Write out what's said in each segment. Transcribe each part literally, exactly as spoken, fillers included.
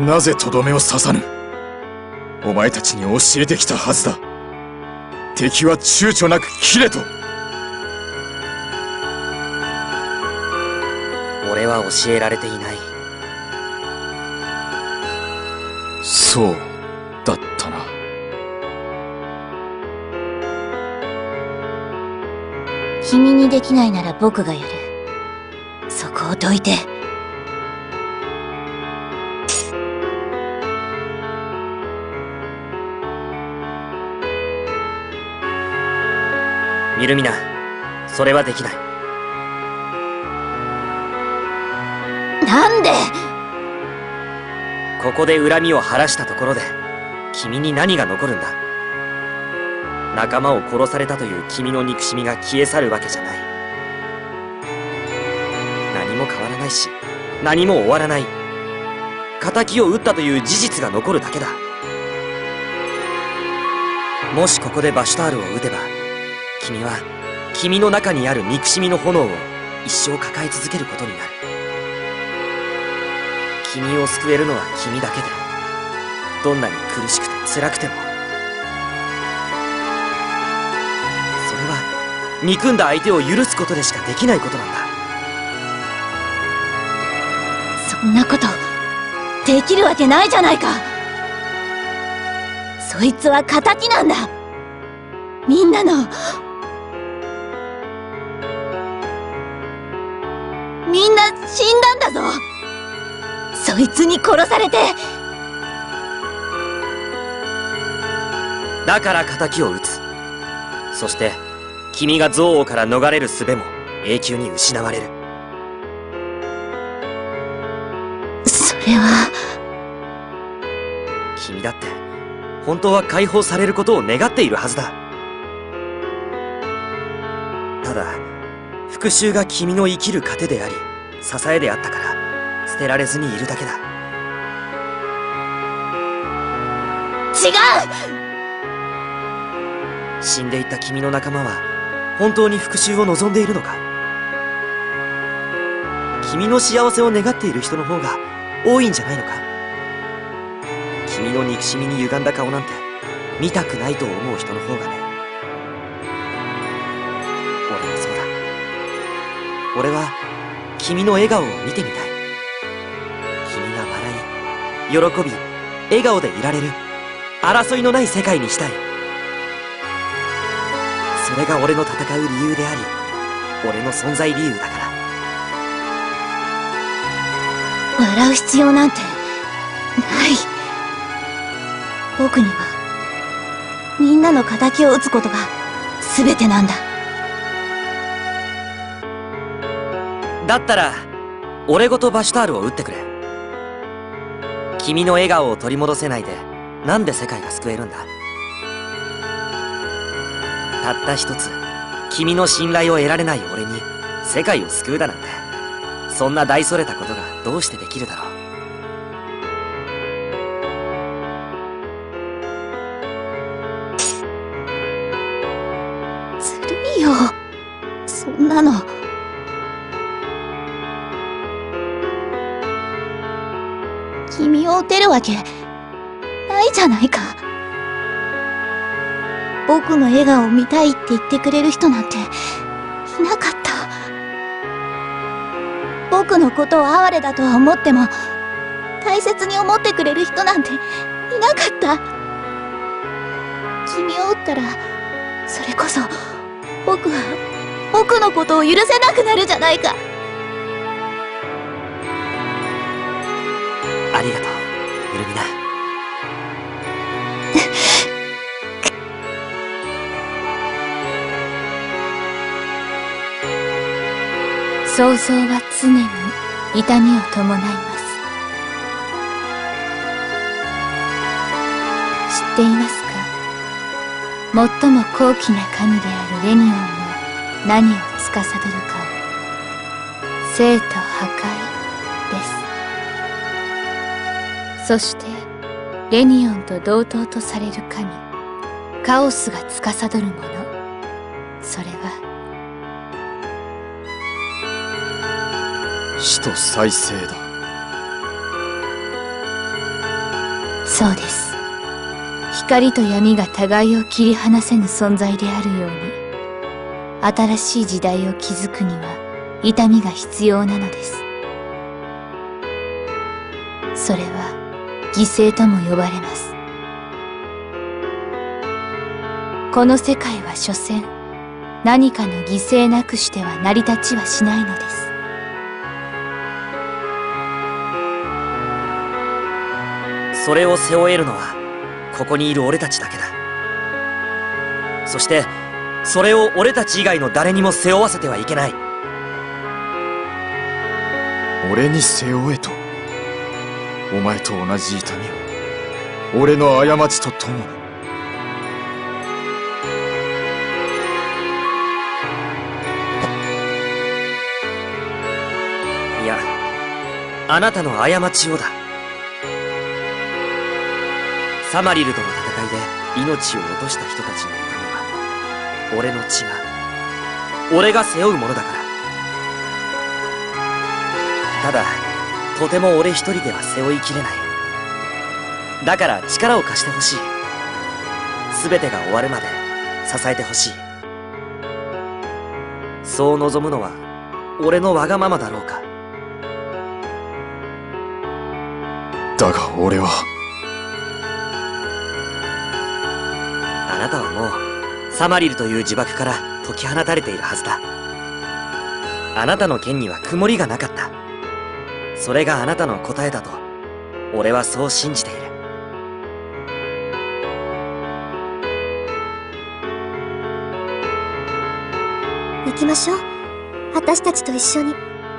なぜとどめを刺さぬ。お前たちに教えてきたはずだ。敵は躊躇なく斬れと。 俺は教えられていない。 そうだったな。 君にできないなら僕がやる。そこをどいて。 ミルミナ、それはできない。 なんで？ ここで恨みを晴らしたところで君に何が残るんだ。仲間を殺されたという君の憎しみが消え去るわけじゃない。何も変わらないし、何も終わらない。仇を討ったという事実が残るだけだ。もしここでバシュタールを撃てば、君は君の中にある憎しみの炎を一生抱え続けることになる。君を救えるのは君だけだ。どんなに苦しくて辛くても。それは憎んだ相手を許すことでしかできないことなんだ。 そんなことできるわけないじゃないか。そいつは仇なんだ。みんなのみんな死んだんだぞ。そいつに殺されて。 だから仇を討つ。そして君が憎悪から逃れる術も永久に失われる。 それは。 君だって本当は解放されることを願っているはずだ。ただ復讐が君の生きる糧であり支えであったから捨てられずにいるだけだ。 違う。 死んでいった君の仲間は本当に復讐を望んでいるのか。君の幸せを願っている人の方が多いんじゃないのか。君の憎しみに歪んだ顔なんて見たくないと思う人の方がね。俺もそうだ。俺は君の笑顔を見てみたい。君が笑い、喜び、笑顔でいられる争いのない世界にしたい。それが俺の戦う理由であり、俺の存在理由だから。 笑う必要なんてない。僕にはみんなの仇を討つことが全てなんだ。 だったら俺ごとバシュタールを撃ってくれ。君の笑顔を取り戻せないでなんで世界が救えるんだ。たった一つ君の信頼を得られない俺に世界を救うだなんて、そんな大それたことがどうしてできるだろう。 ずるいよ、そんなの。君を撃てるわけないじゃないか。僕の笑顔を見たいって言ってくれる人なんていなかった。僕のことを哀れだとは思っても大切に思ってくれる人なんていなかった。君を撃ったらそれこそ僕は僕のことを許せなくなるじゃないか。 ありがとう、イルミナ。 想像は常に痛みを伴います。知っていますか？最も高貴な神であるレニオンが何を司るかを。生と破壊です。そしてレニオンと同等とされる神、カオスが司るもの、それは死と再生だ。 そうです。光と闇が互いを切り離せぬ存在であるように、新しい時代を築くには痛みが必要なのです。それは犠牲とも呼ばれます。この世界は所詮何かの犠牲なくしては成り立ちはしないのです。 それを背負えるのはここにいる俺たちだけだ。そしてそれを俺たち以外の誰にも背負わせてはいけない。 俺に背負えと。お前と同じ痛みを俺の過ちとともに。 いや、あなたの過ちをだ。サマリルとの戦いで命を落とした人たちの痛みは俺の血が、俺が背負うものだから。ただとても俺一人では背負いきれない。だから力を貸してほしい。全てが終わるまで支えてほしい。そう望むのは俺のわがままだろうか。 だが俺は。 あなたはもうサマリルという呪縛から解き放たれているはずだ。あなたの剣には曇りがなかった。それがあなたの答えだと俺はそう信じている。 行きましょう、私たちと一緒に。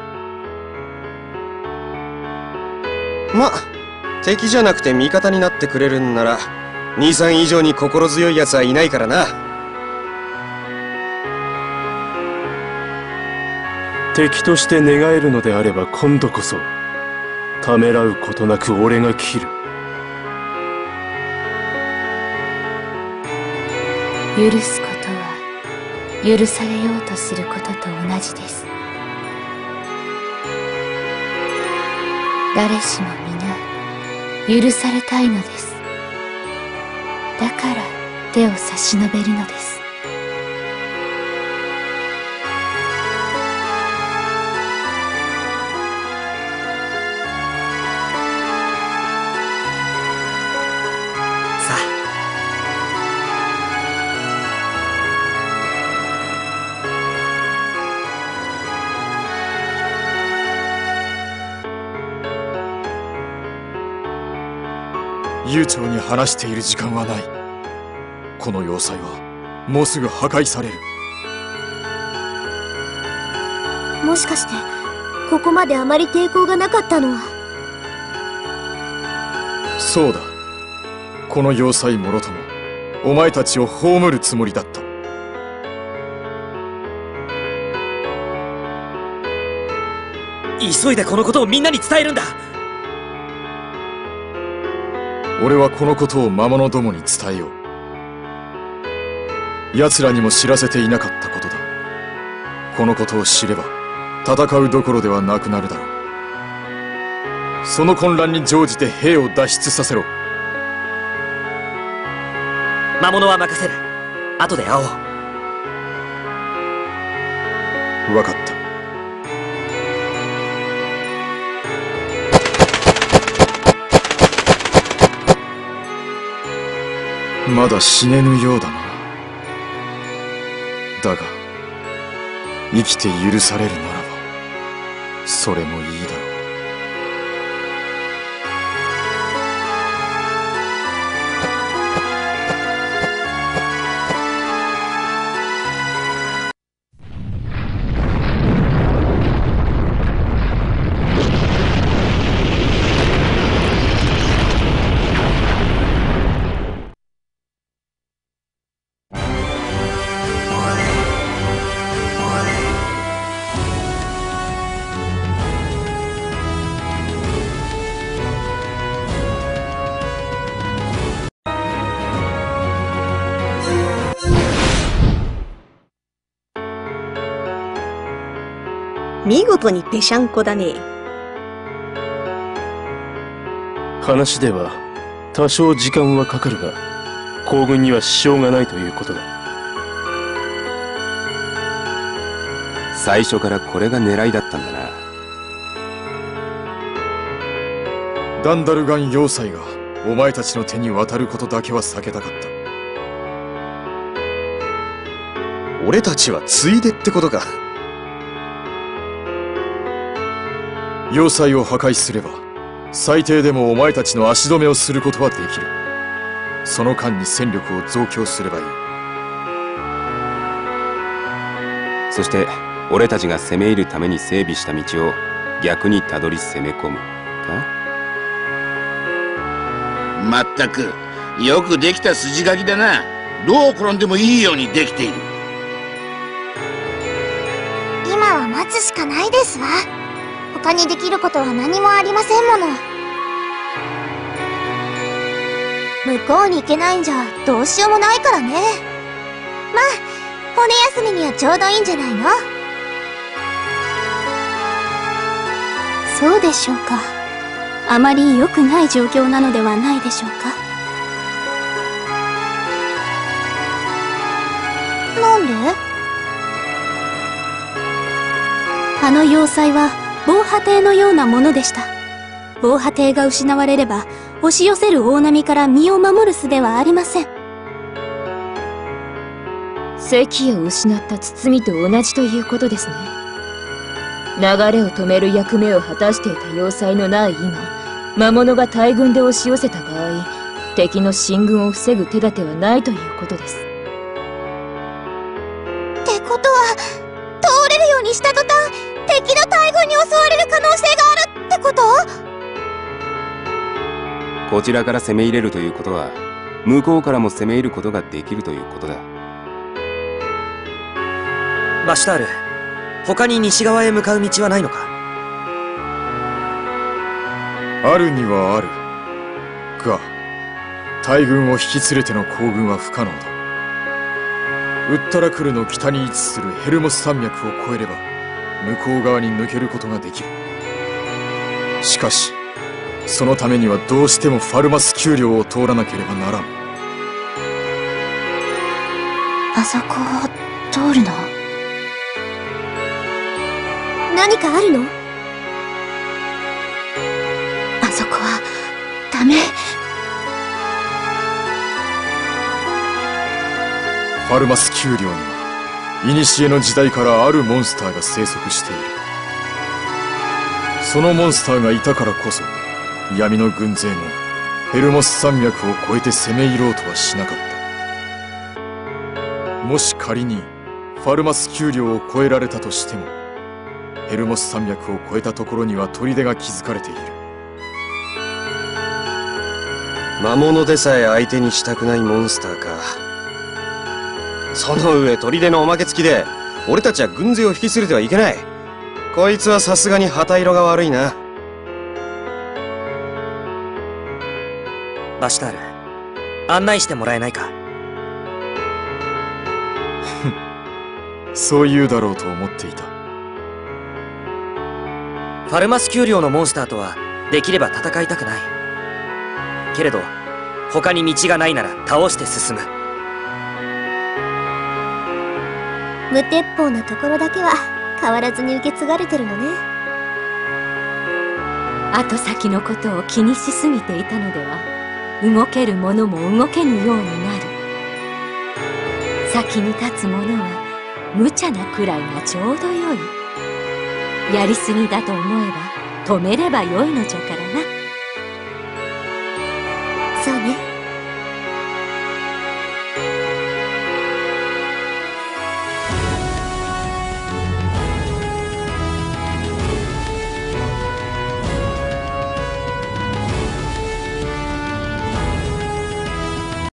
ま、敵じゃなくて味方になってくれるんなら兄さん以上に心強い奴はいないからな。 敵として願えるのであれば今度こそためらうことなく俺が切る。 許すことは許されようとすることと同じです。誰しも皆許されたいのです。だから手を差し伸べるのです。 悠長に話している時間はない。この要塞はもうすぐ破壊される。 もしかしてここまであまり抵抗がなかったのは。 そうだ、この要塞もろともお前たちを葬るつもりだった。 急いでこのことをみんなに伝えるんだ。 俺はこのことを魔物どもに伝えよう。奴らにも知らせていなかったことだ。このことを知れば戦うどころではなくなるだろう。その混乱に乗じて兵を脱出させろ。 魔物は任せる。後で会おう。 分かった。まだ死ねぬようだな。だが生きて許されるならばそれもいいだろう。 見事にぺしゃんこだね。 話では多少時間はかかるが行軍には支障がないということだ。 最初からこれが狙いだったんだな。 ダンダルガン要塞がお前たちの手に渡ることだけは避けたかった。 俺たちはついでってことか。 要塞を破壊すれば最低でもお前たちの足止めをすることはできる。その間に戦力を増強すればいい。 そして俺たちが攻め入るために整備した道を逆にたどり攻め込むか。 まったくよくできた筋書きだな。どう転んでもいいようにできている。 今は待つしかないですわ。他にできることは何もありませんもの。向こうに行けないんじゃどうしようもないからね。まあ骨休みにはちょうどいいんじゃないの。 そうでしょうか。あまり良くない状況なのではないでしょうか。 なんで？ あの要塞は防波堤のようなものでした。防波堤が失われれば押し寄せる大波から身を守る術はありません。 石を失った包みと同じということですね。流れを止める役目を果たしていた要塞のない今、魔物が大軍で押し寄せた場合、敵の進軍を防ぐ手立てはないということです。 ってことは通れるようにした途端敵の大軍に襲われる可能性があるってこと？ こちらから攻め入れるということは向こうからも攻め入ることができるということだ。 バシュタール、他に西側へ向かう道はないのか？ あるにはあるが、大軍を引き連れての行軍は不可能だ。ウッタラクルの北に位置するヘルモス山脈を越えれば向こう側に抜けることができる。しかしそのためにはどうしてもファルマス丘陵を通らなければならん。 あそこを通るの？ 何かあるの？ あそこはダメ。 ファルマス丘陵には古の時代からあるモンスターが生息している。そのモンスターがいたからこそ闇の軍勢もヘルモス山脈を越えて攻め入ろうとはしなかった。もし仮にファルマス丘陵を越えられたとしてもヘルモス山脈を越えたところには砦が築かれている。 魔物でさえ相手にしたくないモンスターか。その上砦のおまけ付きで俺たちは軍勢を引き連れてはいけない。こいつはさすがに旗色が悪いな。 バシュタール、案内してもらえないか？ そう言うだろうと思っていた。 ファルマス丘陵のモンスターとはできれば戦いたくないけれど、他に道がないなら倒して進む。 無鉄砲なところだけは変わらずに受け継がれてるのね。 後先のことを気にしすぎていたのでは、動ける者も動けぬようになる。先に立つ者は無茶なくらいがちょうどよい。やりすぎだと思えば止めればよいのじゃからな。 そうね。